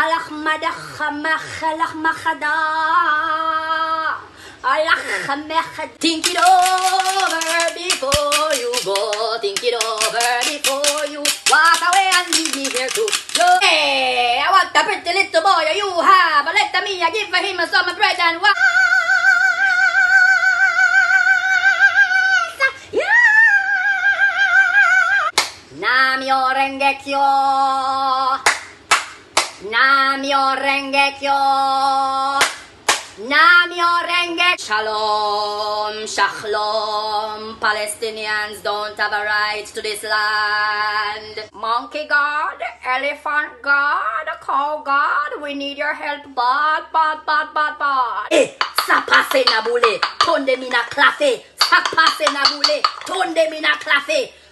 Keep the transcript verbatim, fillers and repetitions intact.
Malach madach machalach machada. Think it over before you go. Think it over before you walk away and leave me here too. Yo, hey, I want a pretty little boy you have. Let me give him some bread and water. Namyo Rengekyo. Namyo Rengekyo. Namyo Renge. Shalom, Shalom. Palestinians don't have a right to this land. Monkey God, elephant God, cow God, we need your help. Bad, bad, bad, bad, bad. Eh, ça passe na boule, tonde mina clafé. Ça passe na boule, tonde mina clafé.